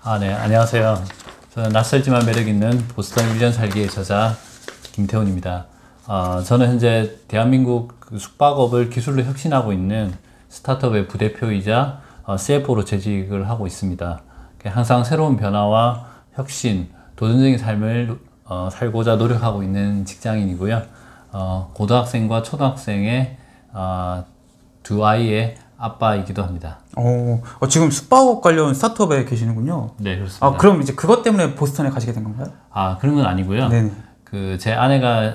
네, 안녕하세요. 저는 낯설지만 매력 있는 보스턴 1년 살기의 저자 김태훈입니다. 저는 현재 대한민국 숙박업을 기술로 혁신하고 있는 스타트업의 부대표이자 CFO로 재직을 하고 있습니다. 항상 새로운 변화와 혁신, 도전적인 삶을 살고자 노력하고 있는 직장인이고요. 고등학생과 초등학생의 두 아이의 아빠이기도 합니다. 지금 숙박업 관련 스타트업에 계시는군요. 네, 그렇습니다. 그럼 이제 그것 때문에 보스턴에 가시게 된 건가요? 그런 건 아니고요. 네네. 제 아내가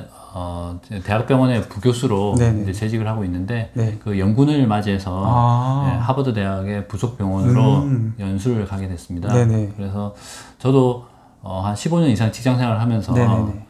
대학병원의 부교수로 이제 재직을 하고 있는데 네. 그 연군을 맞이해서 하버드 대학의 부속 병원으로 연수를 가게 됐습니다. 네네. 그래서 저도 한 15년 이상 직장 생활을 하면서 네네네.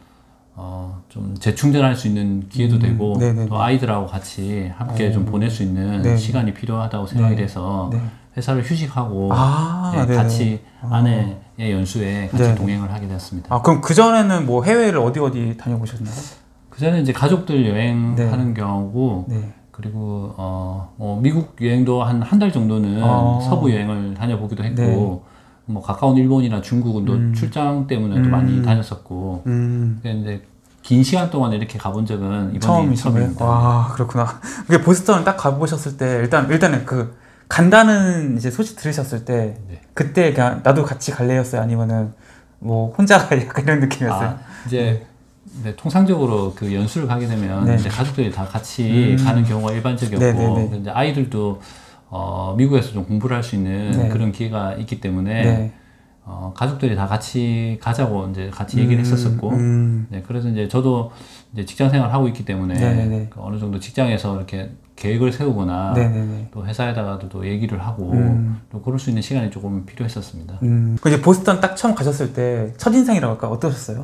좀 재충전할 수 있는 기회도 되고 네네네. 또 아이들하고 같이 함께 좀 보낼 수 있는 네네. 시간이 필요하다고 생각이 돼서 네. 회사를 휴직하고 네네. 같이 아내의 연수에 같이 네네. 동행을 하게 됐습니다. 그럼 그전에는 뭐 해외를 어디 다녀보셨나요? 그전에 이제 가족들 여행하는 네. 경우고 네. 그리고 미국 여행도 한 달 정도는 서부 여행을 다녀보기도 했고 네. 뭐 가까운 일본이나 중국은 또 출장 때문에 또 많이 다녔었고 근데 긴 시간 동안 이렇게 가본 적은 이번이 처음입니다. 와, 그렇구나. 그게 보스턴 딱 가보셨을 때 일단은 그 간다는 이제 소식 들으셨을 때 그때 그냥 나도 같이 갈래였어요? 아니면은 뭐 혼자 가 약간 이런 느낌이었어요? 이제 통상적으로 그 연수를 가게 되면 이제 가족들이 다 같이 가는 경우가 일반적이었고 이제 아이들도 미국에서 좀 공부를 할 수 있는 그런 기회가 있기 때문에 가족들이 다 같이 가자고 이제 같이 얘기를 했었었고 그래서 이제 저도 이제 직장 생활을 하고 있기 때문에 어느 정도 직장에서 이렇게 계획을 세우거나 또 회사에다가도 또 얘기를 하고 또 그럴 수 있는 시간이 조금 필요했었습니다. 이제 보스턴 딱 처음 가셨을 때 첫인상이라고 할까 어떠셨어요?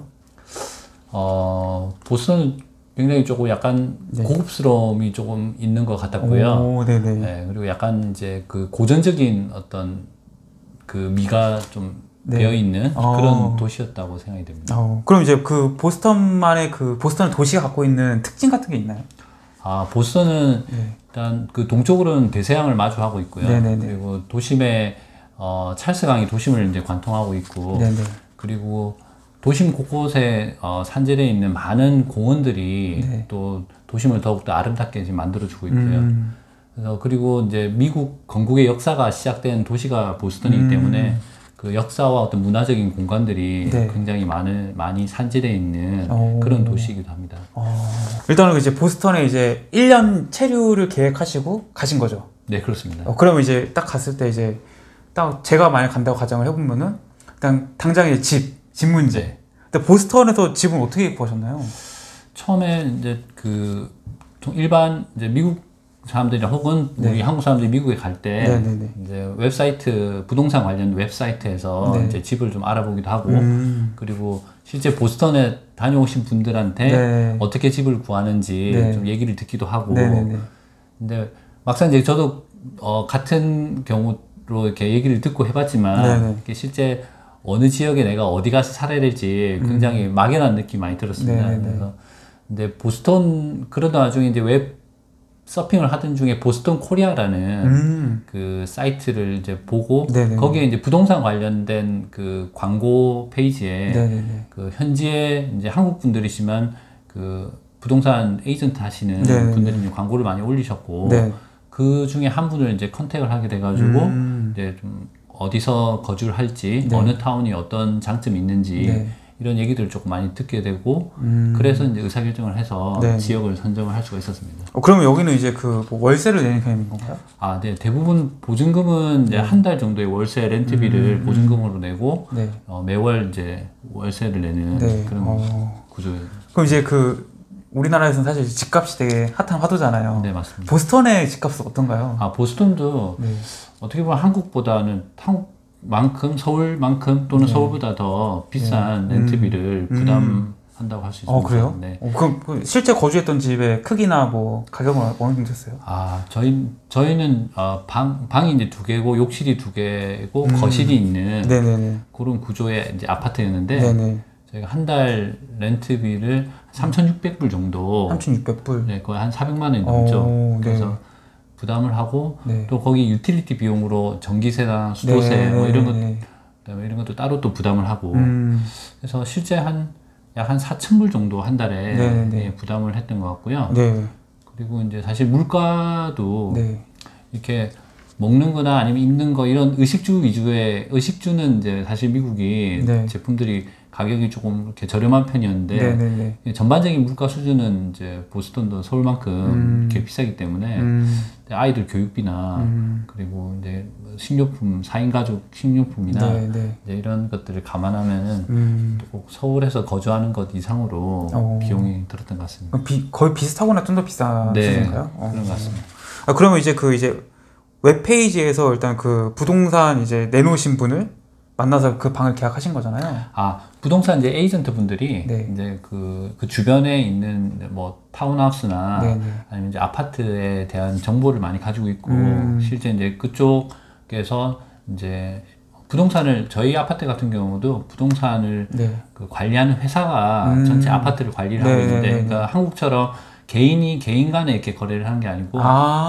보스턴은 굉장히 조금 약간 고급스러움이 조금 있는 것 같았고요. 그리고 약간 이제 그 고전적인 어떤 그 미가 좀 되어 있는 그런 도시였다고 생각이 됩니다. 그럼 이제 그 보스턴만의 보스턴 도시가 갖고 있는 특징 같은 게 있나요? 보스턴은 일단 그 동쪽으로는 대서양을 마주하고 있고요. 그리고 도심에 찰스강이 도심을 이제 관통하고 있고 그리고 도심 곳곳에 산재되어 있는 많은 공원들이 또 도심을 더욱더 아름답게 지금 만들어주고 있고요. 그래서 그리고 이제 미국 건국의 역사가 시작된 도시가 보스턴이기 때문에 그 역사와 어떤 문화적인 공간들이 굉장히 많이 산재되어 있는 그런 도시이기도 합니다. 일단은 이제 보스턴에 이제 1년 체류를 계획하시고 가신 거죠? 네, 그렇습니다. 그러면 이제 딱 갔을 때 이제 딱 제가 만약 간다고 가정을 해보면은 일단 당장 이제 집 문제. 근데 보스턴에서 집은 어떻게 구하셨나요? 처음에 이제 일반 이제 미국 사람들이나 혹은 우리 한국 사람들이 미국에 갈 때 이제 웹사이트 부동산 관련 웹사이트에서 이제 집을 좀 알아보기도 하고 그리고 실제 보스턴에 다녀오신 분들한테 어떻게 집을 구하는지 좀 얘기를 듣기도 하고 근데 막상 이제 저도 같은 경우로 이렇게 얘기를 듣고 해봤지만 이렇게 실제 어느 지역에 내가 어디 가서 살아야 될지 굉장히 막연한 느낌이 많이 들었습니다. 그래서 근데 보스턴 그러다 나중에 이제 웹 서핑을 하던 중에 보스턴 코리아라는 그 사이트를 이제 보고 거기에 이제 부동산 관련된 그 광고 페이지에 그 현지에 이제 한국 분들이시면 그 부동산 에이전트 하시는 분들이 이제 광고를 많이 올리셨고 그 중에 한 분을 이제 컨택을 하게 돼가지고 이제 좀 어디서 거주를 할지 어느 타운이 어떤 장점이 있는지 이런 얘기들을 조금 많이 듣게 되고 그래서 이제 의사결정을 해서 지역을 선정을 할 수가 있었습니다. 그러면 여기는 이제 뭐 월세를 내는 개념인 건가요? 네. 대부분 보증금은 이제 한 달 정도의 월세 렌트비를 보증금으로 내고 매월 이제 월세를 내는 그런 구조예요. 그럼 이제 우리나라에서는 사실 집값이 되게 핫한 화두잖아요. 네, 맞습니다. 보스턴의 집값은 어떤가요? 보스턴도 어떻게 보면 한국보다는 서울만큼 또는 서울보다 더 비싼 렌트비를 부담한다고 할 수 있습니다. 그래요? 그럼 실제 거주했던 집의 크기나 뭐 가격은 어느 정도 됐어요? 저희는 방이 이제 2개고 욕실이 2개고 거실이 있는 그런 구조의 이제 아파트였는데 저희가 한 달 렌트비를 3,600불 정도 3,600불? 거의 한 400만 원이 넘죠. 그래서 부담을 하고 또 거기 유틸리티 비용으로 전기세나 수도세 뭐 이런 또 따로 또 부담을 하고 그래서 실제 약 한 4,000불 정도 한 달에 예, 부담을 했던 것 같고요. 네. 그리고 이제 사실 물가도 네. 이렇게 먹는 거나 아니면 입는 거 이런 의식주 위주의 의식주는 이제 사실 미국이 네. 제품들이 가격이 조금 이렇게 저렴한 편이었는데 네. 전반적인 물가 수준은 이제 보스턴도 서울만큼 이렇게 비싸기 때문에 아이들 교육비나 그리고 이제 식료품 4인 가족 식료품이나 네. 이제 이런 것들을 감안하면은 꼭 서울에서 거주하는 것 이상으로 비용이 들었던 것 같습니다. 거의 비슷하거나 좀 더 비싼 수준인가요? 그런 것 같습니다. 그러면 이제 웹페이지에서 일단 그 부동산 이제 내놓으신 분을 만나서 그 방을 계약하신 거잖아요. 부동산 이제 에이전트 분들이 네. 이제 그 주변에 있는 뭐 타운하우스나 아니면 이제 아파트에 대한 정보를 많이 가지고 있고 실제 이제 그쪽에서 이제 부동산을 저희 아파트 같은 경우도 부동산을 그 관리하는 회사가 전체 아파트를 관리를 하고 있는데 그러니까 한국처럼 개인 간에 이렇게 거래를 하는 게 아니고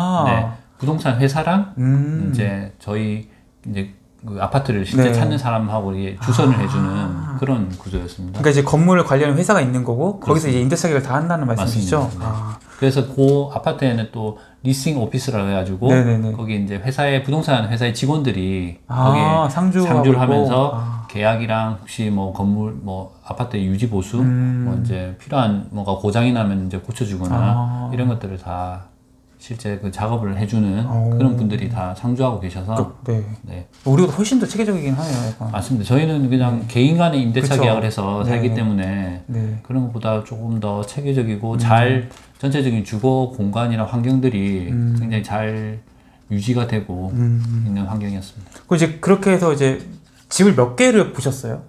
부동산 회사랑 이제 저희 이제 그 아파트를 실제 찾는 사람하고 주선을 해주는 그런 구조였습니다. 그러니까 이제 건물을 관리하는 회사가 있는 거고 거기서 이제 임대 차익을 다 한다는 말씀이시죠? 그래서 그 아파트에는 또 리싱 오피스라고 해가지고 거기 이제 부동산 회사의 직원들이 거기에 상주를 하면서 계약이랑 혹시 뭐 건물 뭐 아파트의 유지 보수 뭐 이제 필요한 뭔가 고장이 나면 이제 고쳐주거나 이런 것들을 다 실제 그 작업을 해주는 그런 분들이 다 상주하고 계셔서 우리가 훨씬 더 체계적이긴 하네요. 약간. 맞습니다. 저희는 그냥 개인 간의 임대차 계약을 해서 살기 때문에 그런 것보다 조금 더 체계적이고 잘 전체적인 주거 공간이나 환경들이 굉장히 잘 유지가 되고 있는 환경이었습니다. 그 이제 그렇게 해서 이제 집을 몇 개를 보셨어요?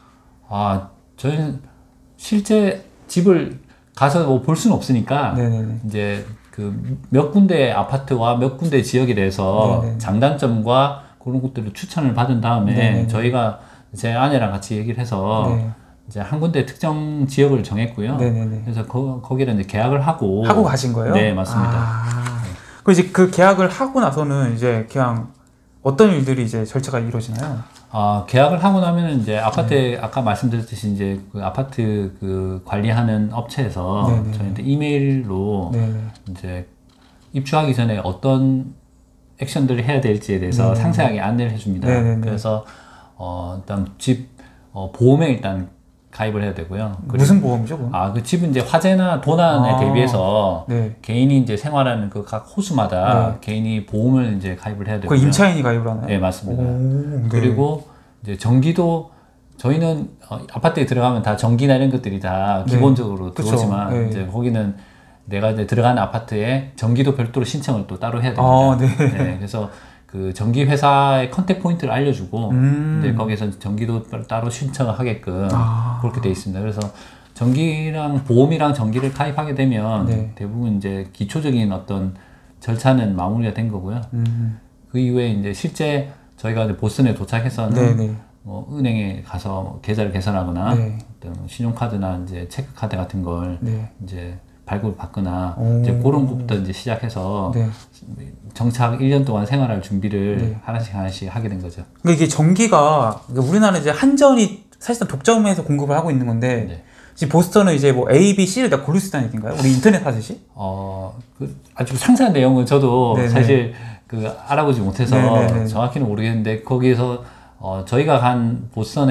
저희는 실제 집을 가서 볼 수는 없으니까 이제 그 몇 군데 아파트와 몇 군데 지역에 대해서 장단점과 그런 것들을 추천을 받은 다음에 저희가 제 아내랑 같이 얘기를 해서 이제 한 군데 특정 지역을 정했고요. 그래서 거기를 이제 계약을 하고 가신 거예요? 네, 맞습니다. 그 이제 그 계약을 하고 나서는 이제 그냥 어떤 일들이 이제 절차가 이루어지나요? 계약을 하고 나면은 이제 아파트에 아까 말씀드렸듯이 이제 그 아파트 그 관리하는 업체에서 저희한테 이메일로 이제 입주하기 전에 어떤 액션들을 해야 될지에 대해서 상세하게 안내를 해줍니다. 그래서 일단 집 보험에 일단 가입을 해야 되고요. 무슨 보험이죠? 그 집은 이제 화재나 도난에 대비해서 개인이 이제 생활하는 그 각 호수마다 개인이 보험을 이제 가입을 해야 되고요. 그 임차인이 가입을 하나요? 네, 맞습니다. 그리고 이제 전기도 저희는 아파트에 들어가면 다 전기나 이런 것들이 다 기본적으로 들어오지만 이제 거기는 내가 이제 들어가는 아파트에 전기도 별도로 신청을 또 따로 해야 됩니다. 그래서 그 전기 회사의 컨택 포인트를 알려주고 이제 거기서 전기도 따로 신청을 하게끔 그렇게 돼 있습니다. 그래서 전기랑 보험이랑 전기를 가입하게 되면 대부분 이제 기초적인 어떤 절차는 마무리가 된 거고요. 그 이후에 이제 실제 저희가 이제 보스턴에 도착해서는 뭐 은행에 가서 계좌를 개설하거나 어떤 신용카드나 이제 체크카드 같은 걸 이제 발급을 받거나 이제 그런 것부터 이제 시작해서 정착 1년 동안 생활할 준비를 하나씩 하게 된 거죠. 그러니까 이게 전기가 우리나라는 이제 한전이 사실상 독점해서 공급을 하고 있는 건데 지금 보스턴은 이제 뭐 A, B, C를 다 고를 수 있다는 얘기인가요? 우리 인터넷 하듯이? 아주 상세한 내용은 저도 사실 그 알아보지 못해서 정확히는 모르겠는데 거기에서 저희가 간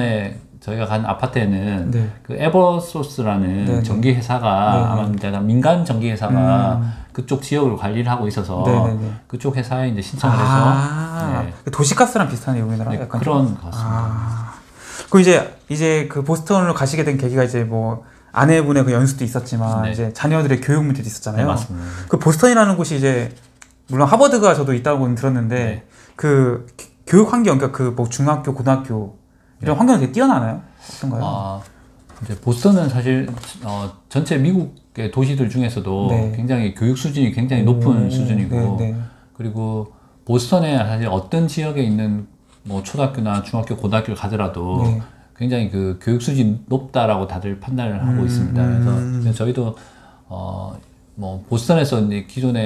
아파트에는 그 에버소스라는 전기 회사가 아마 민간 전기 회사가 그쪽 지역을 관리를 하고 있어서 그쪽 회사에 이제 신청을 해서 도시가스랑 비슷하네요, 우리나라. 약간 그런 것 같습니다. 그 이제 그 보스턴으로 가시게 된 계기가 이제 뭐 아내분의 그 연수도 있었지만 이제 자녀들의 교육 문제도 있었잖아요. 맞습니다. 그 보스턴이라는 곳이 이제 물론 하버드가 저도 있다고는 들었는데 그 교육 환경, 그러니까 그 뭐 중학교, 고등학교 이런 환경이 되게 뛰어나나요? 어떤가요? 이제 보스턴은 사실 전체 미국의 도시들 중에서도 굉장히 교육 수준이 굉장히 높은 수준이고 그리고 보스턴에 사실 어떤 지역에 있는 뭐 초등학교나 중학교, 고등학교를 가더라도 굉장히 그 교육 수준이 높다라고 다들 판단을 하고 있습니다. 그래서 저희도 뭐 보스턴에서 이제 기존에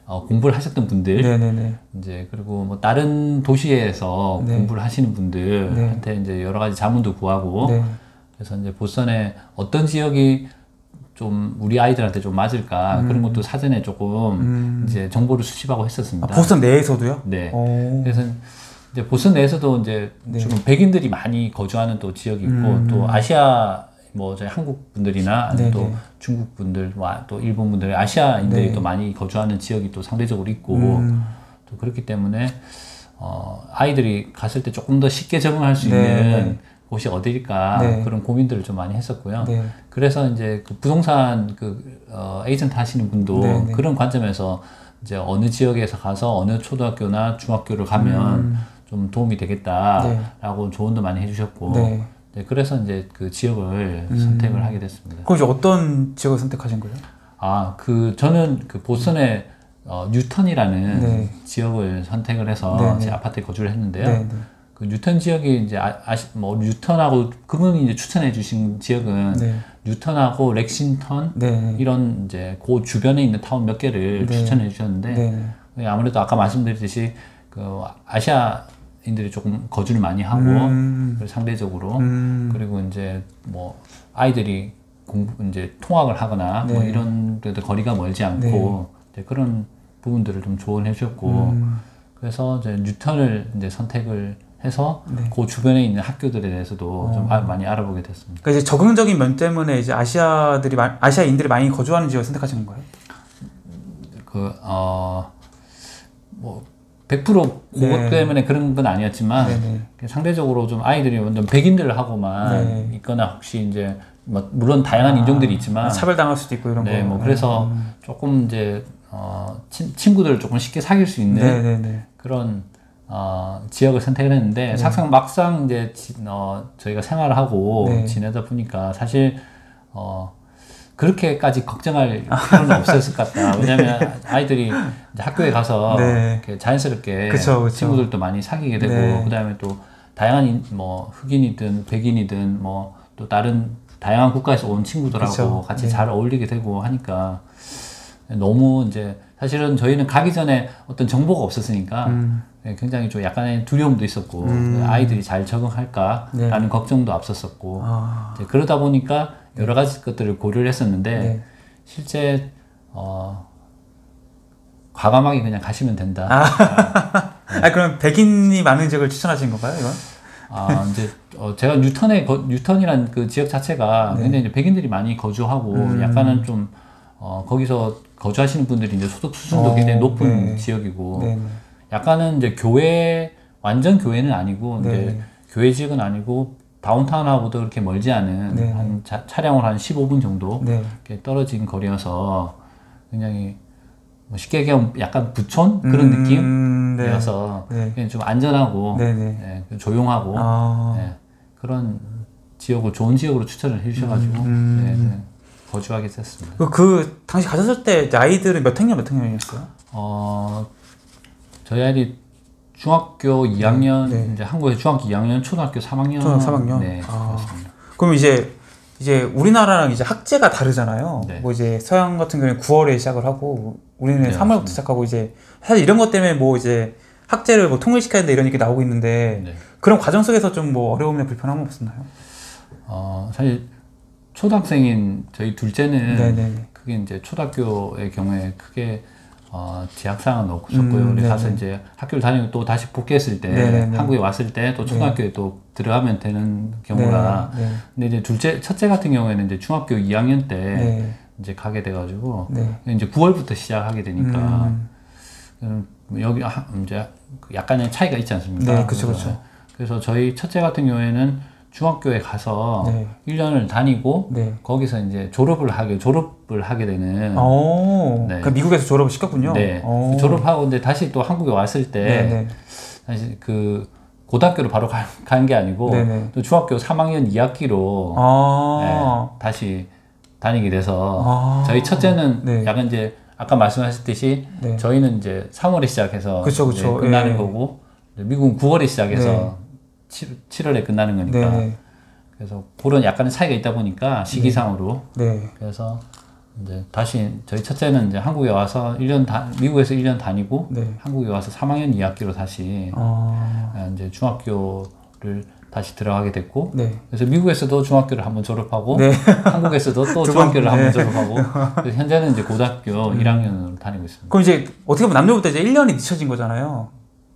공부를 하셨던 분들, 네네네. 이제 그리고 뭐 다른 도시에서 네. 공부를 하시는 분들한테 네. 이제 여러 가지 자문도 구하고, 네. 그래서 이제 보스턴에 어떤 지역이 좀 우리 아이들한테 좀 맞을까 그런 것도 사전에 조금 이제 정보를 수집하고 했었습니다. 보스턴 내에서도요? 네. 오. 그래서 이제 보스턴 내에서도 이제 네. 주로 백인들이 많이 거주하는 또 지역이 있고 또 아시아 뭐 저희 한국 분들이나 아니면 또 중국 분들, 또 일본 분들, 아시아인들이 네. 또 많이 거주하는 지역이 또 상대적으로 있고 또 그렇기 때문에 아이들이 갔을 때 조금 더 쉽게 적응할 수 있는 곳이 어디일까 네. 그런 고민들을 좀 많이 했었고요. 네. 그래서 이제 그 부동산 에이전트 하시는 분도 네, 네. 그런 관점에서 이제 어느 지역에서 가서 어느 초등학교나 중학교를 가면 좀 도움이 되겠다라고 조언도 많이 해주셨고, 네. 네, 그래서 이제 그 지역을 선택을 하게 됐습니다. 그럼 이제 어떤 지역을 선택하신 거예요? 저는 그 보스턴의 뉴턴이라는 네. 지역을 선택을 해서 네, 네. 제 아파트에 거주를 했는데요. 네, 네. 그 뉴턴 지역이 이제 뉴턴하고 그분이 이제 추천해 주신 지역은 네. 뉴턴하고 렉싱턴 네. 이런 이제 그 주변에 있는 타운 몇 개를 네. 추천해 주셨는데 네. 아무래도 아까 말씀드렸듯이 그 아시아인들이 조금 거주를 많이 하고 상대적으로 그리고 이제 뭐 아이들이 이제 통학을 하거나 뭐 네. 이런 데도 거리가 멀지 않고 이제 그런 부분들을 좀 조언해 주셨고 그래서 이제 뉴턴을 이제 선택을 해서 그 주변에 있는 학교들에 대해서도 좀 많이 알아보게 됐습니다. 그러니까 이제 적응적인 면 때문에 이제 아시아인들이 많이 거주하는 지역을 선택하시는 거예요? 뭐 100% 그것 때문에 그런 건 아니었지만 상대적으로 좀 아이들이 완전 백인들하고만 있거나 혹시 이제 뭐 물론 다양한 인종들이 있지만 차별당할 수도 있고 이런 거. 뭐 그래서 조금 이제 친구들을 조금 쉽게 사귈 수 있는 그런 지역을 선택을 했는데 막상 이제 저희가 생활을 하고 지내다 보니까 사실 그렇게까지 걱정할 필요는 없었을 것 같다. 왜냐하면 아이들이 이제 학교에 가서 이렇게 자연스럽게 그쵸. 친구들도 많이 사귀게 되고 그다음에 또 다양한 뭐 흑인이든 백인이든 뭐 또 다른 다양한 국가에서 온 친구들하고 같이 잘 어울리게 되고 하니까 너무 이제 사실은 저희는 가기 전에 어떤 정보가 없었으니까 굉장히 좀 약간의 두려움도 있었고 아이들이 잘 적응할까라는 걱정도 앞섰었고 이제 그러다 보니까 여러 가지 것들을 고려를 했었는데 실제 과감하게 그냥 가시면 된다. 그럼 백인이 많은 지역을 추천하신 건가요, 이건? 이제 제가 뉴턴이란 그 지역 자체가 굉장히 이제 백인들이 많이 거주하고 약간은 좀 거기서 거주하시는 분들이 이제 소득 수준도 굉장히 높은 지역이고 약간은 이제 완전 교회는 아니고 이제 교회 지역은 아니고 다운타운하고도 그렇게 멀지 않은 한 차량으로 한 15분 정도 이렇게 떨어진 거리여서 굉장히 뭐 쉽게 얘기하면 약간 부촌 그런 느낌이어서 그냥 좀 안전하고 조용하고 그런 지역을 좋은 지역으로 추천을 해주셔가지고 거주하게 됐습니다. 그 당시 가셨을 때 아이들은 몇 학년이었어요? 저희 아이들이 중학교 2학년 이제 한국에서 중학교 2학년, 초등학교 3학년. 초등학교 3학년. 네, 그렇습니다. 그럼 이제 우리나라랑 이제 학제가 다르잖아요. 뭐 이제 서양 같은 경우는 9월에 시작을 하고 우리는 3월부터 시작하고 이제 사실 이런 것 때문에 뭐 이제 학제를 뭐 통일시켜야 된다 이런 얘기 나오고 있는데 그런 과정 속에서 좀 뭐 어려움이나 불편함은 없었나요? 사실 초등학생인 저희 둘째는 그게 이제 초등학교의 경우에 크게 제약사항은 없었고요. 우리 가서 이제 학교를 다니고 또 다시 복귀했을 때 한국에 왔을 때 또 초등학교에 또 들어가면 되는 경우라. 근데 이제 첫째 같은 경우에는 이제 중학교 2학년 때 이제 가게 돼가지고 이제 9월부터 시작하게 되니까 여기 이제 약간의 차이가 있지 않습니까? 그렇죠. 그래서 저희 첫째 같은 경우에는 중학교에 가서 1년을 다니고 거기서 이제 졸업을 하게 되는. 그러니까 미국에서 졸업을 시켰군요. 졸업하고 이제 다시 또 한국에 왔을 때 사실 그 고등학교를 바로 가는 게 아니고 또 중학교 3학년 2학기로 다시 다니게 돼서 저희 첫째는 약간 이제 아까 말씀하셨듯이 저희는 이제 3월에 시작해서 끝나는 거고 미국은 9월에 시작해서 7월에 끝나는 거니까 그래서 그런 약간의 차이가 있다 보니까 시기상으로 그래서 이제 다시 저희 첫째는 이제 한국에 와서 미국에서 1년 다니고 네. 한국에 와서 3학년 2학기로 다시 이제 중학교를 다시 들어가게 됐고 네. 그래서 미국에서도 중학교를 한번 졸업하고 네. 한국에서도 또 중학교를 한번 졸업하고 그래서 현재는 이제 고등학교 1학년으로 다니고 있습니다. 그럼 이제 어떻게 보면 남녀보다 이제 1년이 늦춰진 거잖아요.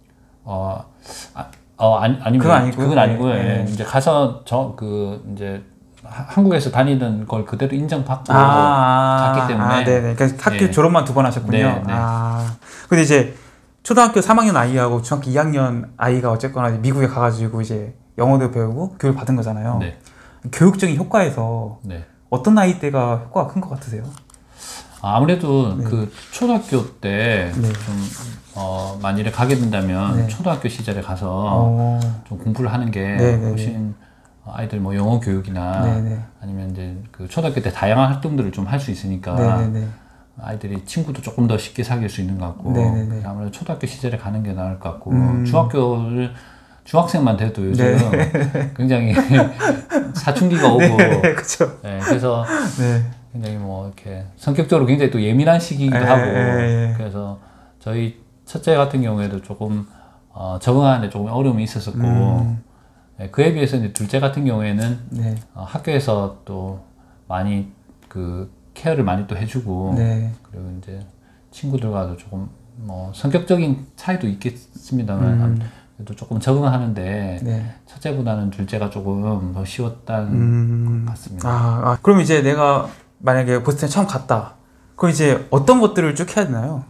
아닙니다. 그건 아니고요. 네. 이제 가서 이제 한국에서 다니던 걸 그대로 인정받고 갔기 때문에. 네네. 그러니까 학교 졸업만 2번 하셨군요. 네. 근데 이제 초등학교 3학년 아이하고 중학교 2학년 아이가 어쨌거나 미국에 가가지고 이제 영어도 배우고 교육을 받은 거잖아요. 네. 교육적인 효과에서 네. 어떤 나이대가 효과가 큰 것 같으세요? 아무래도 그 초등학교 때 네. 좀 만일에 가게 된다면 네. 초등학교 시절에 가서 좀 공부를 하는 게 훨씬 아이들 뭐 영어 교육이나 아니면 이제 그 초등학교 때 다양한 활동들을 좀 할 수 있으니까 아이들이 친구도 조금 더 쉽게 사귈 수 있는 것 같고 아무래도 초등학교 시절에 가는 게 나을 것 같고 중학생만 돼도 요즘 굉장히 사춘기가 오고 그쵸. 그래서 굉장히 뭐 이렇게 성격적으로 굉장히 또 예민한 시기이기도 하고 그래서 저희 첫째 같은 경우에도 조금 적응하는데 조금 어려움이 있었었고 그에 비해서 이제 둘째 같은 경우에는 학교에서 또 많이 그 케어를 많이 또 해주고 그리고 이제 친구들과도 조금 뭐 성격적인 차이도 있겠습니다만 그래도 조금 적응하는데 첫째보다는 둘째가 조금 더 쉬웠다는 것 같습니다. 그럼 이제 내가 만약에 보스턴에 처음 갔다. 그럼 이제 어떤 것들을 쭉 해야 되나요?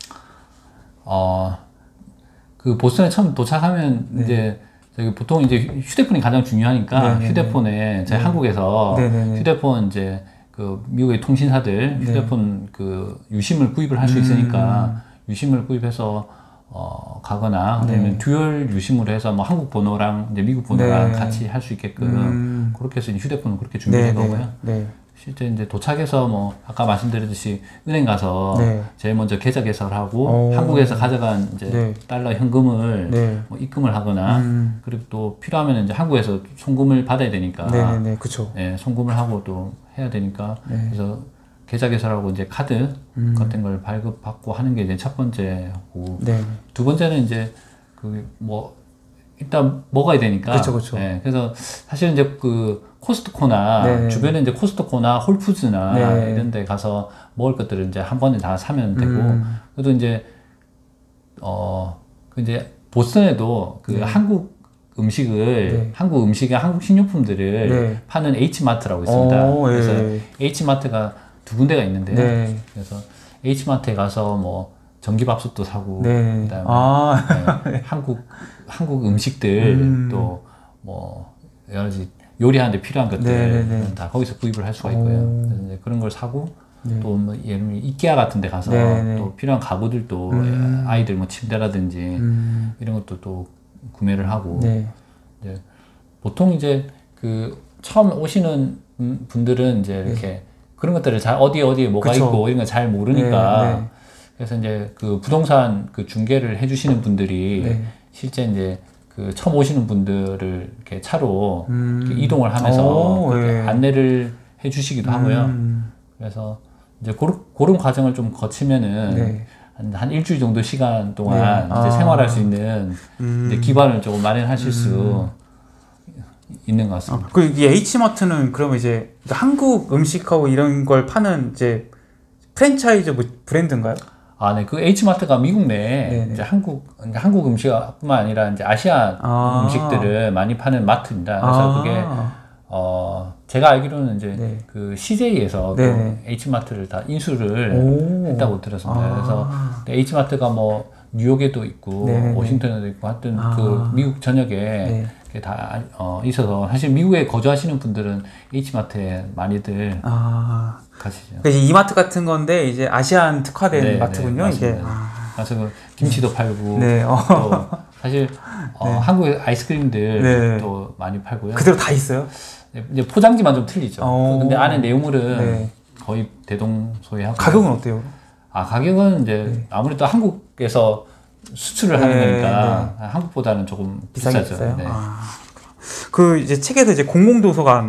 그 보스턴에 처음 도착하면 이제 저기 보통 이제 휴대폰이 가장 중요하니까 휴대폰에 저희 한국에서 휴대폰 이제 그 미국의 통신사들 휴대폰 그 유심을 구입을 할 수 있으니까 유심을 구입해서 가거나 아니면 듀얼 유심으로 해서 뭐 한국 번호랑 이제 미국 번호랑 같이 할 수 있게끔 그렇게 해서 휴대폰은 그렇게 준비해 거고요. 실제 이제 도착해서 뭐 아까 말씀드렸듯이 은행 가서 제일 먼저 계좌 개설을 하고 한국에서 가져간 이제 달러 현금을 뭐 입금을 하거나 그리고 또 필요하면 이제 한국에서 송금을 받아야 되니까 그쵸. 송금을 하고 또 해야 되니까 그래서 계좌 개설하고 이제 카드 같은 걸 발급받고 하는 게 이제 첫 번째고 두 번째는 이제 그 뭐 일단 먹어야 되니까 그쵸. 그래서 사실 이제 그 코스트코나 주변에 이제 코스트코나 홀푸드나 이런 데 가서 먹을 것들을 이제 한 번에 다 사면 되고 그래도 이제 그 이제 보스턴에도 그 한국 음식을 한국 식료품들을 파는 H마트라고 있습니다. 그래서 H마트가 2군데가 있는데 그래서 H마트에 가서 뭐 전기밥솥도 사고 그다음에 한국 음식들 또 뭐 여러 가지 요리하는데 필요한 것들 다 거기서 구입을 할 수가 있고요. 그래서 이제 그런 걸 사고 또 뭐 예를 들면 이케아 같은 데 가서 또 필요한 가구들도 아이들 뭐 침대라든지 이런 것도 또 구매를 하고 이제 보통 이제 그 처음 오시는 분들은 이제 이렇게 그런 것들을 잘 어디에 뭐가 있고 이런 걸 잘 모르니까 그래서 이제 그 부동산 그 중개를 해주시는 분들이 실제 이제 그 처음 오시는 분들을 이렇게 차로 이렇게 이동을 하면서 안내를 해주시기도 하고요. 그래서 이제 그런 과정을 좀 거치면은 한 일주일 정도 시간 동안 이제 생활할 수 있는 이제 기반을 조금 마련하실 수 있는 것 같습니다. 이 H마트는 그러면 이제 한국 음식하고 이런 걸 파는 이제 프랜차이즈 뭐 브랜드인가요? 네. 그 H마트가 미국 내에 이제 한국 음식뿐만 아니라 이제 아시아 음식들을 많이 파는 마트입니다. 그래서 그게 제가 알기로는 이제 그 CJ에서 그 H마트를 다 인수를 했다고 들었습니다. 그래서 H마트가 뭐 뉴욕에도 있고 워싱턴에도 있고 하여튼 그 미국 전역에 다 있어서 사실 미국에 거주하시는 분들은 H마트에 많이들 가시죠. 그러니까 이마트 같은 건데 이제 아시안 특화된 마트군요. 이게. 그래서 그 김치도 팔고 또 사실 한국의 아이스크림들 또 많이 팔고요. 그대로 다 있어요? 이제 포장지만 좀 틀리죠. 근데 안에 내용물은 거의 대동소이하고. 가격은 어때요? 가격은 이제 아무래도 한국에서 수출을 하는 거니까 한국보다는 조금 비싸죠. 그 이제 책에서 이제 공공도서관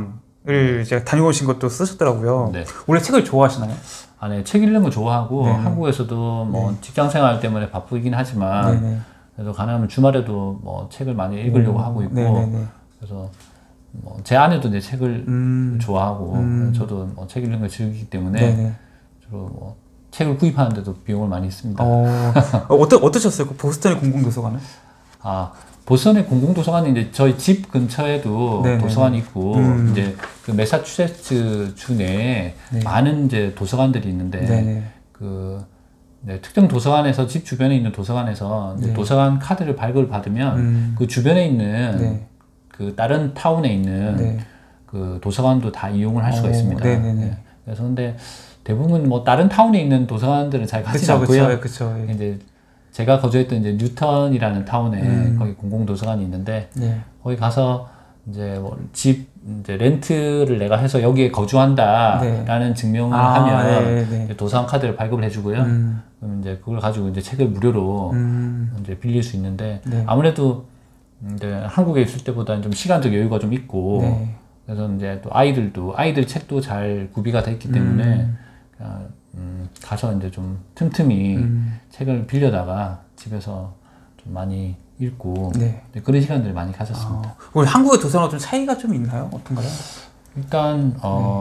제가 다녀오신 것도 쓰셨더라고요. 네. 원래 책을 좋아하시나요? 아, 네. 책 읽는 거 좋아하고 네네. 한국에서도 뭐 네. 직장 생활 때문에 바쁘긴 하지만 네네. 그래도 가능하면 주말에도 뭐 책을 많이 읽으려고 하고 있고 네네네. 그래서 뭐 제 아내도 이제 책을 좋아하고 저도 뭐 책 읽는 걸 즐기기 때문에 네네. 주로 뭐 책을 구입하는데도 비용을 많이 씁니다. 어떠셨어요? 그 보스턴의 공공도서관은? 아, 보스턴의 공공도서관은 이제 저희 집 근처에도 네네네. 도서관이 있고 이제 그 매사추세츠 주 내에 네. 많은 이제 도서관들이 있는데 네네. 그 네, 특정 도서관에서 집 주변에 있는 도서관에서 이제 네. 도서관 카드를 발급을 받으면 그 주변에 있는 네. 그 다른 타운에 있는 네. 그 도서관도 다 이용을 할 수가 있습니다. 네네네. 네. 그래서 근데 대부분 뭐 다른 타운에 있는 도서관들은 잘 가지 않고요. 그쵸. 이제 제가 거주했던 이제 뉴턴이라는 타운에 거기 공공도서관이 있는데 네. 거기 가서 이제 뭐 집 이제 렌트를 내가 해서 여기에 거주한다라는 네. 증명을 하면 네. 이제 도서관 카드를 발급을 해주고요. 그럼 이제 그걸 가지고 이제 책을 무료로 이제 빌릴 수 있는데 네. 아무래도 이제 한국에 있을 때보다는 좀 시간적 여유가 좀 있고 네. 그래서 이제 또 아이들 책도 잘 구비가 돼 있기 때문에 가서 이제 좀 틈틈이 책을 빌려다가 집에서 좀 많이 읽고 네. 그런 시간들을 많이 가졌습니다. 우리 한국의 도서관과 좀 차이가 좀 있나요? 어떤가요? 일단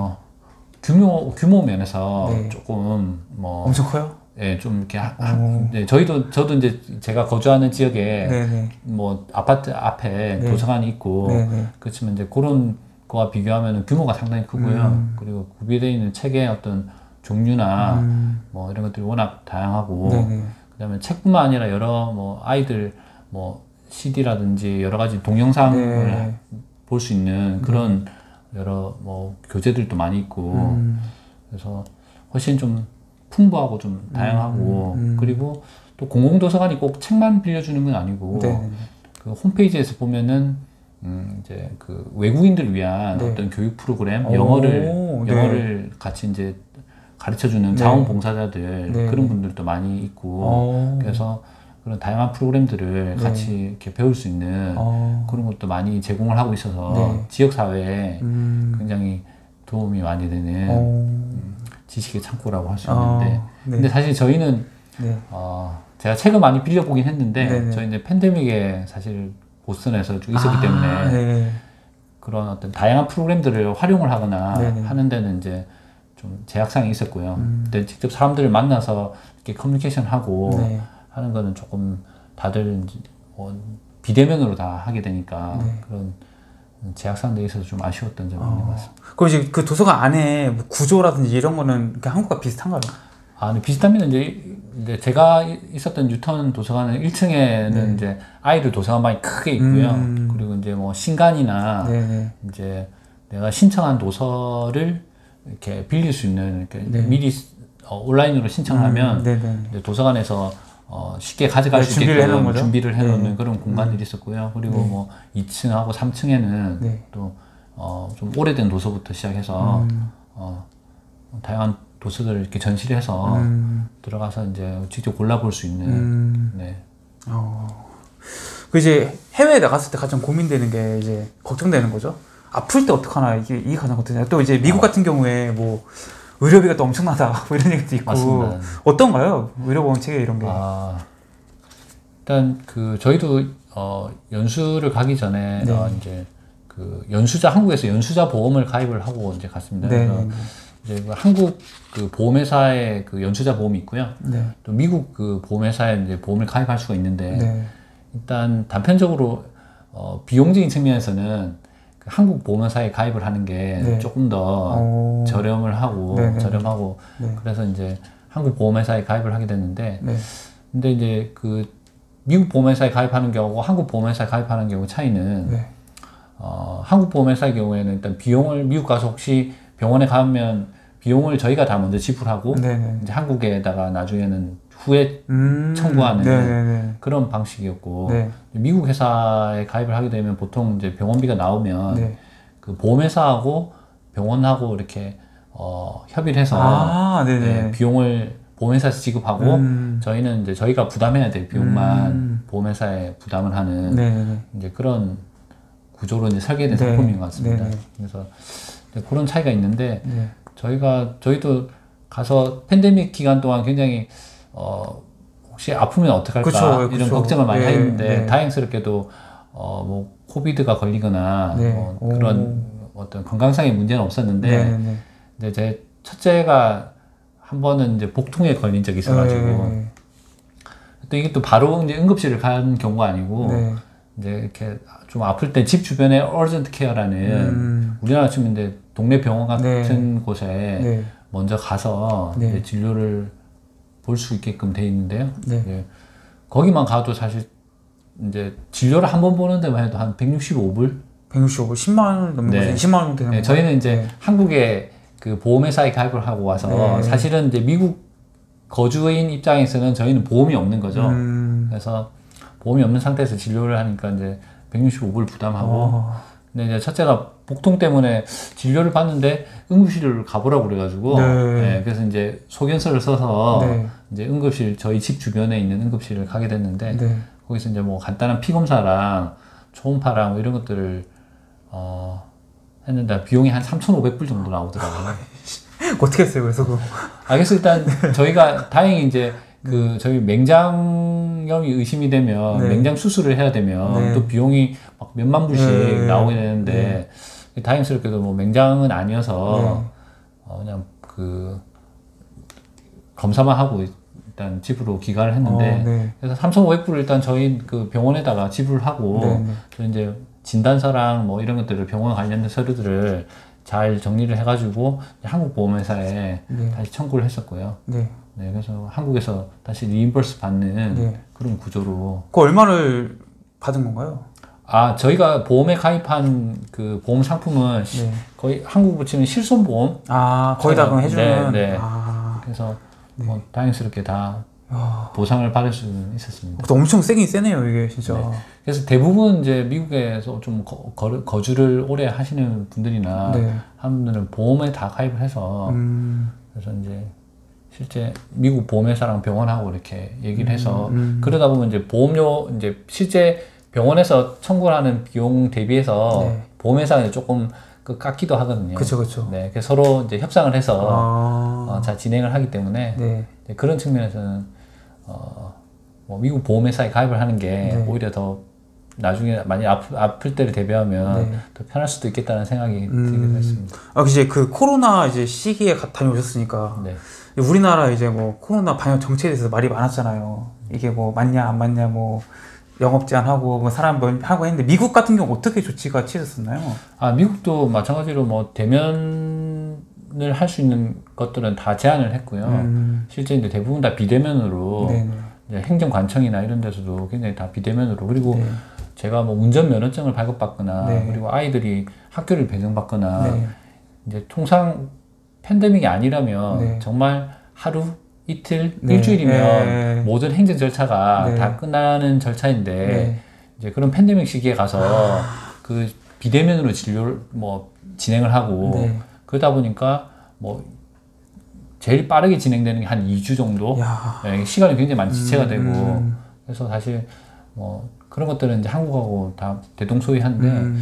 규모 면에서 네. 조금 뭐 엄청 커요? 예, 좀 이렇게 네, 저도 이제 제가 거주하는 지역에 네네. 뭐 아파트 앞에 네. 도서관이 있고 네네. 그렇지만 이제 그런 거와 비교하면 규모가 상당히 크고요. 그리고 구비되어 있는 책의 어떤 종류나 뭐 이런 것들이 워낙 다양하고 네네. 그다음에 책뿐만 아니라 여러 뭐 아이들 뭐 CD라든지 여러 가지 동영상을 네. 볼 수 있는 그런 여러 뭐 교재들도 많이 있고 그래서 훨씬 좀 풍부하고 좀 다양하고 그리고 또 공공도서관이 꼭 책만 빌려주는 건 아니고 네네. 그 홈페이지에서 보면은 이제 그 외국인들 위한 네. 어떤 교육 프로그램 네. 영어를 같이 이제 가르쳐주는 네. 자원봉사자들 네. 그런 분들도 많이 있고 그래서 그런 다양한 프로그램들을 네. 같이 이렇게 배울 수 있는 그런 것도 많이 제공을 하고 있어서 네. 지역 사회에 굉장히 도움이 많이 되는 지식의 창고라고 할 수 있는데 네. 근데 사실 저희는 네. 제가 책을 많이 빌려보긴 했는데 네네. 저희 이제 팬데믹에 사실 보스턴에서 쭉 있었기 때문에 네. 그런 어떤 다양한 프로그램들을 활용을 하거나 네네. 하는 데는 이제 좀 제약상이 있었고요. 근데 직접 사람들을 만나서 이렇게 커뮤니케이션 하고 네. 하는 거는 조금 다들 이제 뭐 비대면으로 다 하게 되니까 네. 그런 제약상들에 있어서 좀 아쉬웠던 점이 있는 것 같습니다. 그럼 이제 그 도서관 안에 뭐 구조라든지 이런 거는 한국과 비슷한가요? 네, 비슷합니다. 이제 제가 있었던 뉴턴 도서관은 1층에는 이제 아이들 도서관방이 크게 있고요. 그리고 이제 뭐 신간이나 네네. 이제 내가 신청한 도서를 이렇게 빌릴 수 있는 이렇게 미리 온라인으로 신청하면 이제 도서관에서 쉽게 가져갈 수 있게끔 준비를 해놓는 그런 공간들이 있었고요. 그리고 뭐 2층하고 3층에는 또 좀 오래된 도서부터 시작해서 다양한 도서들을 이렇게 전시를 해서 들어가서 이제 직접 골라볼 수 있는. 네. 그 이제 해외에 나갔을 때 가장 고민되는 게 이제 걱정되는 거죠. 아플 때 어떡하나 이게 가장 걱정돼요. 또 이제 미국 같은 경우에 뭐 의료비가 또 엄청나다 뭐 이런 얘기도 있고. 맞습니다. 어떤가요? 의료보험 체계 이런 게. 일단 그 저희도 연수를 가기 전에 이제 그 한국에서 연수자 보험을 가입을 하고 이제 갔습니다. 그래서 이제 한국 그 보험회사의 그 연수자 보험이 있고요. 또 미국 그 보험회사에 이제 보험을 가입할 수가 있는데 일단 단편적으로 비용적인 측면에서는 그 한국 보험회사에 가입을 하는 게 조금 더 저렴하고 그래서 이제 한국 보험회사에 가입을 하게 됐는데 근데 이제 그 미국 보험회사에 가입하는 경우고 한국 보험회사에 가입하는 경우 차이는 한국 보험회사의 경우에는 일단 비용을 미국 가서 혹시 병원에 가면 비용을 저희가 다 먼저 지불하고 이제 한국에다가 나중에는 후에 청구하는 그런 방식이었고 미국 회사에 가입을 하게 되면 보통 이제 병원비가 나오면 그 보험회사하고 병원하고 이렇게 협의를 해서 비용을 보험회사에서 지급하고 저희는 이제 저희가 부담해야 될 비용만 보험회사에 부담을 하는 이제 그런 구조로 이제 설계된 상품인 것 같습니다. 그래서 그런 차이가 있는데 저희도 가서 팬데믹 기간 동안 굉장히 혹시 아프면 어떡할까 이런 걱정을 많이 했는데 다행스럽게도 뭐 코비드가 걸리거나 뭐 그런 어떤 건강상의 문제는 없었는데 근데 제 첫째가 한 번은 이제 복통에 걸린 적이 있어가지고 또 이게 또 바로 이제 응급실을 간 경우가 아니고 이제 이렇게 좀 아플 때 집 주변에 어전트 케어라는 우리나라 치면 이제 동네 병원 같은 곳에 먼저 가서 이제 진료를 볼 수 있게끔 돼 있는데요. 예. 거기만 가도 사실 이제 진료를 한 번 보는 데만 해도 한 165불? 10만 원 넘는 거죠? 20만 원 되는 거예요? 저희는 이제 한국에 그 보험회사에 가입을 하고 와서 사실은 이제 미국 거주인 입장에서는 저희는 보험이 없는 거죠. 그래서 보험이 없는 상태에서 진료를 하니까 이제 165불 부담하고 근데 이제 첫째가 복통 때문에 진료를 받는데 응급실을 가보라고 그래가지고 그래서 이제 소견서를 써서 이제 응급실 저희 집 주변에 있는 응급실을 가게 됐는데 거기서 이제 뭐 간단한 피 검사랑 초음파랑 뭐 이런 것들을 했는데 비용이 한 3,500불 정도 나오더라고요. 어떻게 했어요? 그래서 그래서 일단 저희가 다행히 이제 그 저희 맹장염이 의심이 되면 맹장 수술을 해야 되면 또 비용이 막 몇만 불씩 나오게 되는데 다행스럽게도 뭐 맹장은 아니어서 그냥 그 검사만 하고 일단 집으로 귀가를 했는데 그래서 3,500불을 일단 저희 그 병원에다가 지불하고 또 이제 진단서랑 뭐 이런 것들을 병원 관련된 서류들을 잘 정리를 해가지고 한국 보험회사에 다시 청구를 했었고요. 그래서 한국에서 다시 리임버스 받는 그런 구조로. 그 얼마를 받은 건가요? 저희가 보험에 가입한 그 보험 상품은 거의 한국으로 치면 실손보험. 거의 다 그럼 해주는. 그래서 뭐 다행스럽게 다 보상을 받을 수 있었습니다. 엄청 세긴 세네요, 이게 진짜. 그래서 대부분 이제 미국에서 좀 거주를 오래 하시는 분들이나 하는 분들은 보험에 다 가입을 해서 그래서 이제 실제 미국 보험회사랑 병원하고 이렇게 얘기를 해서 그러다 보면 이제 보험료 이제 실제 병원에서 청구를 하는 비용 대비해서 보험회사가 조금 깎기도 하거든요. 그렇죠. 그래서 서로 이제 협상을 해서 잘 진행을 하기 때문에 그런 측면에서는 뭐 미국 보험회사에 가입을 하는 게 오히려 더 나중에 많이 아플 때를 대비하면 더 편할 수도 있겠다는 생각이 들기도 했습니다. 이제 그 코로나 이제 시기에 다녀오셨으니까 우리나라 이제 뭐 코로나 방역 정책에 대해서 말이 많았잖아요. 이게 뭐 맞냐 안 맞냐 뭐 영업 제한하고 뭐 사람 하고 했는데 미국 같은 경우 어떻게 조치가 취해졌었나요? 미국도 마찬가지로 뭐 대면을 할 수 있는 것들은 다 제한을 했고요. 실제 이제 대부분 다 비대면으로 이제 행정관청이나 이런 데서도 굉장히 다 비대면으로 그리고 제가 뭐 운전면허증을 발급받거나 그리고 아이들이 학교를 배정받거나 이제 통상 팬데믹이 아니라면 정말 하루 이틀 일주일이면 모든 행정 절차가 다 끝나는 절차인데 이제 그런 팬데믹 시기에 가서 그 비대면으로 진료를 뭐 진행을 하고 그러다 보니까 뭐 제일 빠르게 진행되는 게 한 2주 정도 시간이 굉장히 많이 지체가 되고 그래서 사실 뭐 그런 것들은 이제 한국하고 다 대동소이한데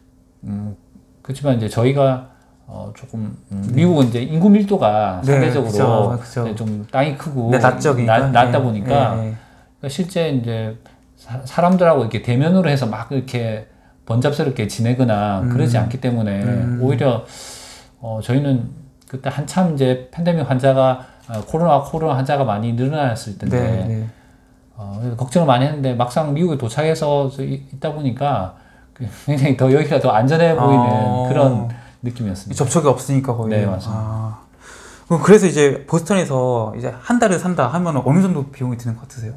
그렇지만 이제 저희가 조금 미국은 이제 인구 밀도가 상대적으로 그쵸. 좀 땅이 크고 낮다 보니까 그러니까 실제 이제 사람들하고 이렇게 대면으로 해서 막 이렇게 번잡스럽게 지내거나 그러지 않기 때문에 오히려 저희는 그때 한참 이제 팬데믹 환자가 코로나 환자가 많이 늘어났을 텐데 걱정을 많이 했는데 막상 미국에 도착해서 있다 보니까 굉장히 더 여기가 더 안전해 보이는 그런 느낌이었습니다. 접촉이 없으니까 거의. 네, 맞습니다. 그래서 이제 보스턴에서 이제 한 달을 산다 하면 어느 정도 비용이 드는 것 같으세요?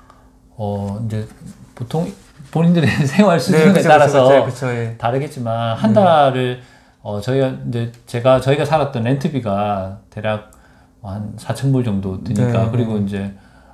이제 보통 본인들의 생활 수준에 따라서 다르겠지만 한 달을 저희가 살았던 렌트비가 대략 한 4,000불 정도 드니까 그리고 이제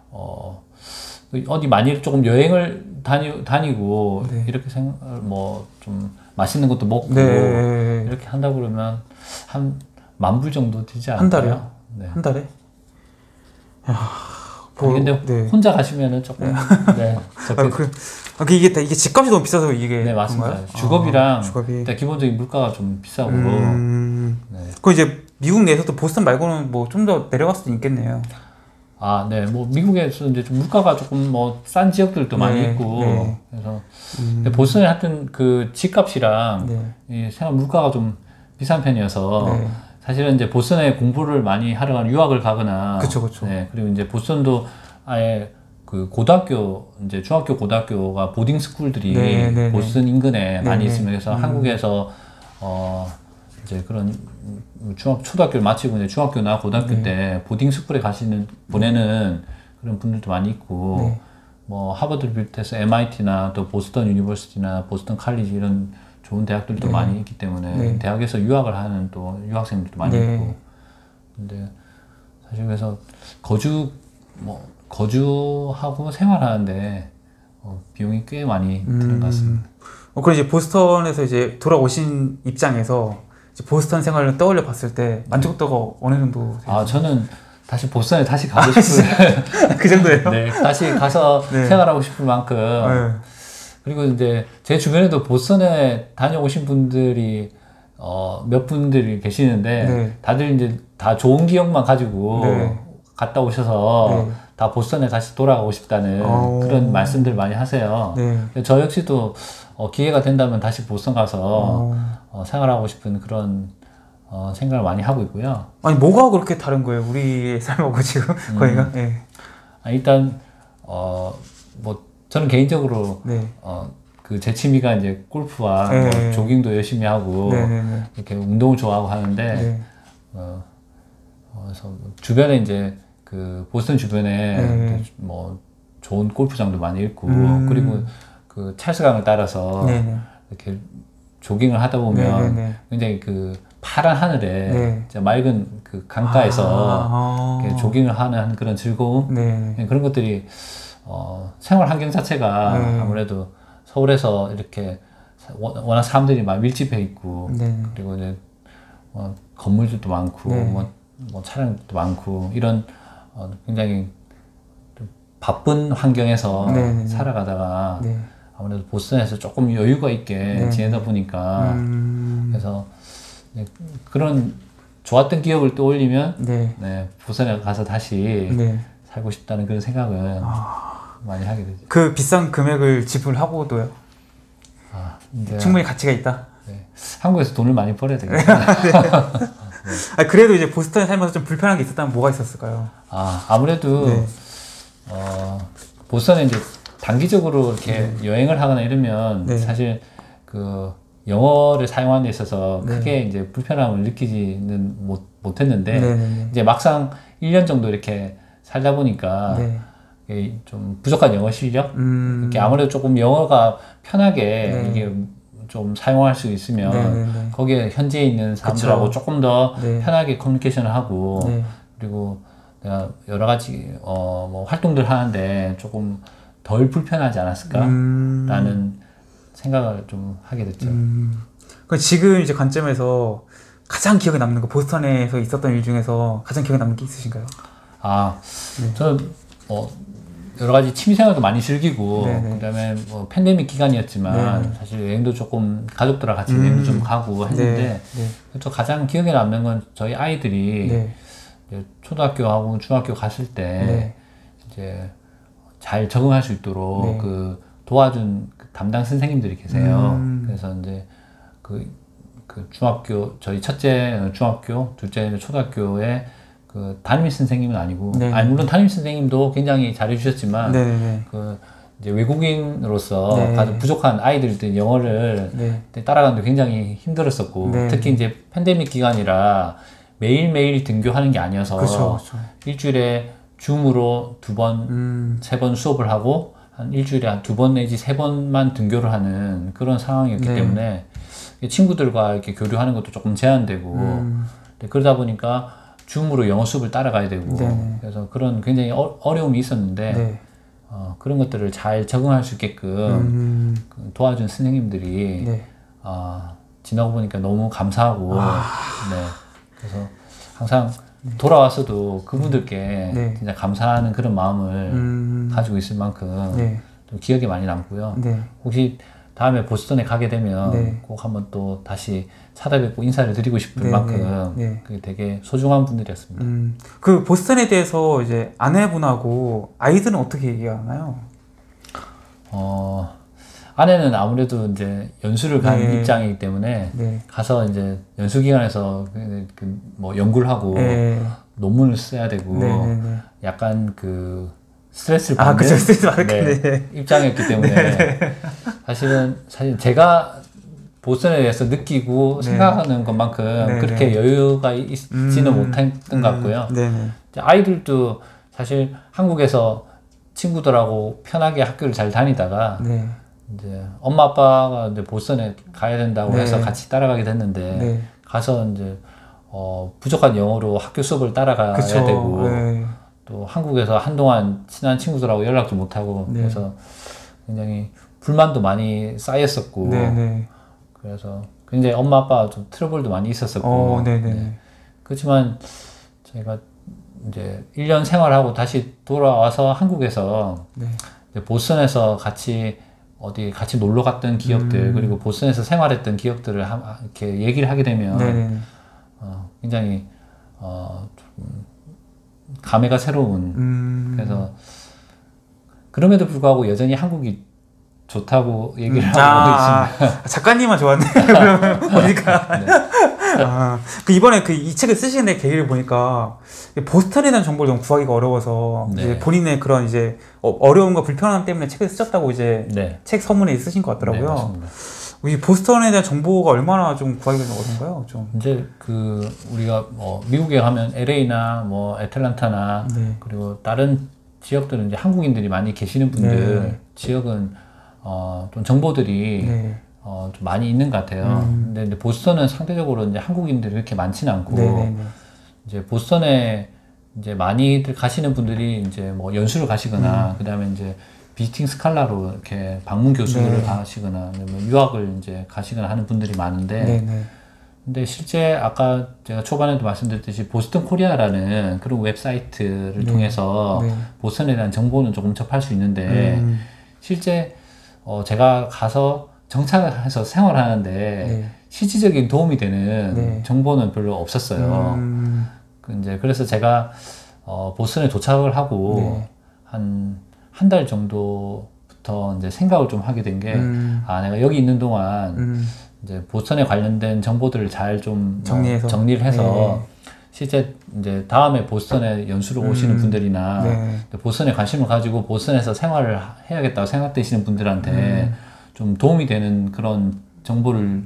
어디 만일 조금 여행을 다니고 이렇게 뭐 좀 맛있는 것도 먹고 이렇게 한다 그러면 한 10,000불 정도 되지 않을까요? 한 달에요? 한 달에? 근데 네. 혼자 가시면은 조금 네. 이게 집값이 너무 비싸서 이게 네 맞습니다. 주거비랑 일단 기본적인 물가가 좀 비싸고. 네. 그 이제 미국 내에서도 보스턴 말고는 뭐 좀 더 내려갈 수도 있겠네요. 아, 네. 뭐 미국에서 이제 좀 물가가 조금 뭐 싼 지역들도 많이 있고 그래서 근데 보스턴에 하여튼 그 집값이랑 이 생활 물가가 좀 비싼 편이어서 사실은 이제 보스턴에 공부를 많이 하러 가는 유학을 가거나 그쵸. 네. 그리고 이제 보스턴도 아예 그 고등학교 이제 중학교 고등학교가 보딩 스쿨들이 보스턴 인근에 많이 있으면 그래서 한국에서 이제 그런 초등학교를 마치고 이제 중학교나 고등학교 때 보딩 스쿨에 보내는 그런 분들도 많이 있고 뭐 하버드를 비롯해서 MIT나 또 보스턴 유니버시티나 보스턴 칼리지 이런 좋은 대학들도 많이 있기 때문에 대학에서 유학을 하는 또 유학생들도 많이 있고 근데 사실 그래서 거주하고 생활하는데 비용이 꽤 많이 드는 것 같습니다. 그럼 이제 보스턴에서 이제 돌아오신 입장에서 이제 보스턴 생활을 떠올려 봤을 때 만족도가 어느 정도 되세요? 아 저는 다시 보스턴에 다시 가고 싶은 그 정도예요? 네, 다시 가서 생활하고 싶을 만큼 그리고 이제 제 주변에도 보스턴에 다녀오신 분들이 몇 분들이 계시는데 다들 이제 다 좋은 기억만 가지고 갔다 오셔서 다 보스턴에 다시 돌아가고 싶다는 그런 말씀들 많이 하세요. 저 역시도 기회가 된다면 다시 보스턴 가서 생활하고 싶은 그런 생각을 많이 하고 있고요. 아니 뭐가 그렇게 다른 거예요? 우리의 삶하고 지금 거기가? 일단 뭐 저는 개인적으로 그 제 취미가 이제 골프와 뭐 조깅도 열심히 하고 이렇게 운동을 좋아하고 하는데 그래서 주변에 이제 그 보스턴 주변에 뭐 좋은 골프장도 많이 있고 그리고 그 찰스강을 따라서 이렇게 조깅을 하다 보면 굉장히 그 파란 하늘에 맑은 그 강가에서 이렇게 조깅을 하는 그런 즐거움 그런 것들이 생활 환경 자체가 아무래도 서울에서 이렇게 워낙 사람들이 많이 밀집해 있고 그리고 이제 건물들도 많고 뭐 차량도 많고 이런 굉장히 좀 바쁜 환경에서 살아가다가 아무래도 보스턴에서 조금 여유가 있게 지내다 보니까 그래서 그런 좋았던 기억을 떠올리면 보스턴에 가서 다시 살고 싶다는 그런 생각을 많이 하게 되죠. 그 비싼 금액을 지불하고도요? 충분히 가치가 있다? 한국에서 돈을 많이 벌어야 되겠죠. 그래도 이제 보스턴에 살면서 좀 불편한 게 있었다면 뭐가 있었을까요? 아무래도 보스턴에 이제 단기적으로 이렇게 여행을 하거나 이러면 사실 그 영어를 사용하는 데 있어서 크게 이제 불편함을 느끼지는 못했는데 이제 막상 1년 정도 이렇게 살다 보니까 좀 부족한 영어 실력 이렇게 아무래도 조금 영어가 편하게 이게 좀 사용할 수 있으면 거기에 현지에 있는 사람들하고 조금 더 편하게 커뮤니케이션을 하고 그리고 내가 여러 가지 뭐 활동들 하는데 조금 덜 불편하지 않았을까라는 생각을 좀 하게 됐죠. 그럼 지금 이제 관점에서 가장 기억에 남는 거 보스턴에서 있었던 일 중에서 가장 기억에 남는 게 있으신가요? 저는 여러 가지 취미생활도 많이 즐기고 그다음에 뭐 팬데믹 기간이었지만 사실 여행도 조금 가족들과 같이 여행도 좀 가고 했는데 또 가장 기억에 남는 건 저희 아이들이 이제 초등학교하고 중학교 갔을 때 이제 잘 적응할 수 있도록 그 도와준 그 담당 선생님들이 계세요. 그래서 이제 그 중학교 저희 첫째 중학교, 둘째는 초등학교에 그 담임 선생님은 아니고, 물론 담임 선생님도 굉장히 잘해주셨지만, 그 이제 외국인으로서 가장 부족한 아이들들 영어를 따라가는데 굉장히 힘들었었고, 특히 이제 팬데믹 기간이라 매일매일 등교하는 게 아니어서 일주일에 줌으로 2번, 3번 수업을 하고 한 일주일에 한 2번 내지 3번만 등교를 하는 그런 상황이었기 때문에 친구들과 이렇게 교류하는 것도 조금 제한되고 그러다 보니까 줌으로 영어 수업을 따라가야 되고 그래서 그런 굉장히 어려움이 있었는데 그런 것들을 잘 적응할 수 있게끔 도와준 선생님들이 지나고 보니까 너무 감사하고 그래서 항상 돌아와서도 그분들께 진짜 감사하는 그런 마음을 가지고 있을 만큼 좀 기억에 많이 남고요. 혹시 다음에 보스턴에 가게 되면 꼭 한번 또 다시 찾아뵙고 인사를 드리고 싶을 만큼 그게 되게 소중한 분들이었습니다. 그 보스턴에 대해서 이제 아내분하고 아이들은 어떻게 얘기하나요? 아내는 아무래도 이제 연수를 간 입장이기 때문에 가서 이제 연수 기간에서 뭐 연구를 하고 논문을 써야 되고 약간 그 스트레스를 받는 스트레스 받는 입장이었기 때문에 사실 제가 보스턴에 대해서 느끼고 생각하는 것만큼 그렇게 여유가 있지는 못했던 것 같고요. 아이들도 사실 한국에서 친구들하고 편하게 학교를 잘 다니다가 이제 엄마 아빠가 이제 보스턴에 가야 된다고 해서 같이 따라가게 됐는데 가서 이제 부족한 영어로 학교 수업을 따라가야 되고 또 한국에서 한동안 친한 친구들하고 연락도 못 하고 그래서 굉장히 불만도 많이 쌓였었고 그래서 굉장히 엄마 아빠 좀 트러블도 많이 있었었고 그렇지만 저희가 이제 1년 생활하고 다시 돌아와서 한국에서 보스턴에서 같이 어디 같이 놀러 갔던 기억들 그리고 보스턴에서 생활했던 기억들을 이렇게 얘기를 하게 되면 굉장히 좀 감회가 새로운 그래서 그럼에도 불구하고 여전히 한국이 좋다고 얘기를 하고 있습니다. 작가님만 좋았네. 그러면 보니까 그 이번에 이 책을 쓰시는 계기를 보니까 보스턴에 대한 정보를 좀 구하기가 어려워서 이제 본인의 그런 이제 어려움과 불편함 때문에 책을 쓰셨다고 이제 책 서문에 쓰신 것 같더라고요. 맞습니다. 이 보스턴에 대한 정보가 얼마나 좀 구하기가 어려운가요? 좀 이제 우리가 뭐 미국에 가면 LA나 뭐 애틀란타나 그리고 다른 지역들은 이제 한국인들이 많이 계시는 분들 지역은 좀 정보들이 좀 많이 있는 것 같아요. 근데 보스턴은 상대적으로 이제 한국인들이 그렇게 많지는 않고 이제 보스턴에 이제 많이들 가시는 분들이 이제 뭐 연수를 가시거나 그다음에 이제 비지팅 스칼라로 이렇게 방문 교수를 가시거나 뭐 유학을 이제 가시거나 하는 분들이 많은데 근데 실제 아까 제가 초반에도 말씀드렸듯이 보스턴 코리아라는 그런 웹사이트를 통해서 보스턴에 대한 정보는 조금 접할 수 있는데 실제 제가 가서 정착해서 생활하는데 실질적인 도움이 되는 정보는 별로 없었어요. 이제 그래서 제가 보스턴에 도착을 하고 한 달 정도부터 이제 생각을 좀 하게 된 게 내가 여기 있는 동안 이제 보스턴에 관련된 정보들을 잘 좀 정리를 해서 실제 이제 다음에 보스턴에 연수를 오시는 분들이나 보스턴에 관심을 가지고 보스턴에서 생활을 해야겠다고 생각되시는 분들한테 좀 도움이 되는 그런 정보를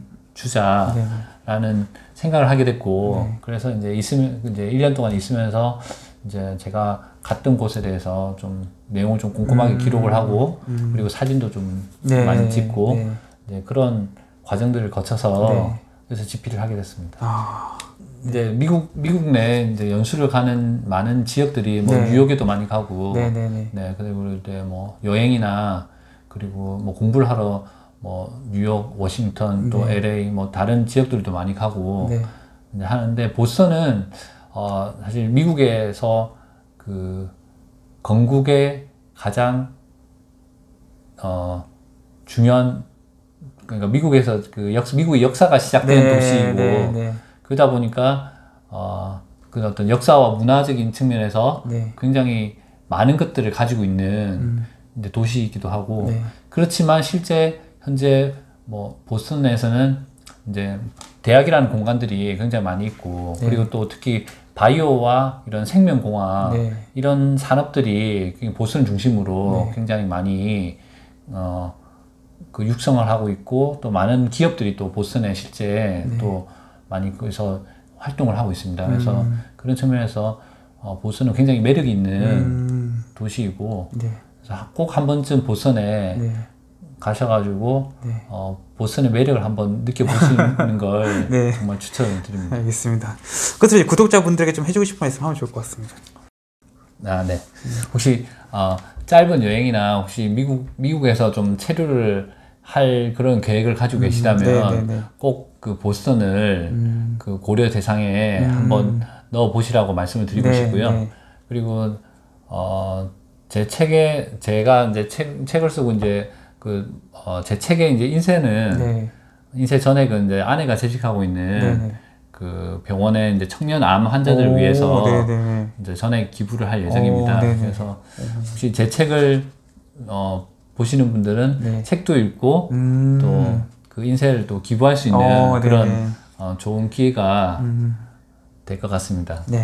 주자라는 생각을 하게 됐고 그래서 이제 이제 1년 동안 있으면서 이제 제가 갔던 곳에 대해서 좀 내용을 좀 꼼꼼하게 기록을 하고 그리고 사진도 좀 많이 찍고 이제 그런 과정들을 거쳐서 그래서 집필을 하게 됐습니다. 이제 미국 내 이제 연수를 가는 많은 지역들이 뭐 뉴욕에도 많이 가고 그리고 이제 뭐 여행이나 그리고 뭐 공부를 하러 뭐 뉴욕, 워싱턴 또 LA 뭐 다른 지역들도 많이 가고 이제 하는데 보스턴은 사실 미국에서 그 건국의 가장 중요한 그러니까 미국에서 미국의 역사가 시작되는 도시이고 그러다 보니까 그 어떤 역사와 문화적인 측면에서 굉장히 많은 것들을 가지고 있는 이제 도시이기도 하고 그렇지만 실제 현재 뭐 보스턴에서는 이제 대학이라는 공간들이 굉장히 많이 있고 그리고 또 특히 바이오와 이런 생명공학 이런 산업들이 보스턴 중심으로 굉장히 많이 그 육성을 하고 있고 또 많은 기업들이 또 보스턴에 실제 또 많이 거기서 활동을 하고 있습니다. 그래서 그런 측면에서 보스턴은 굉장히 매력이 있는 도시이고 그래서 꼭 한 번쯤 보스턴에 가셔가지고 보스턴의 매력을 한번 느껴보시는 걸 정말 추천을 드립니다. 알겠습니다. 그래서 구독자분들에게 좀 해주고 싶은 말씀 하면 좋을 것 같습니다. 네. 혹시 짧은 여행이나 혹시 미국에서 좀 체류를 할 그런 계획을 가지고 계시다면 꼭 그 보스턴을 그 고려 대상에 한번 넣어 보시라고 말씀을 드리고 싶고요. 그리고 제 책에 제가 이제 책을 쓰고 이제 제 책의 이제 인쇄는 인쇄 전액은 이제 아내가 재직하고 있는 그 병원의 이제 청년 암 환자들을 위해서 이제 전액 기부를 할 예정입니다. 그래서 혹시 제 책을 보시는 분들은 책도 읽고 또 그 인쇄를 또 기부할 수 있는 그런 좋은 기회가 될 것 같습니다.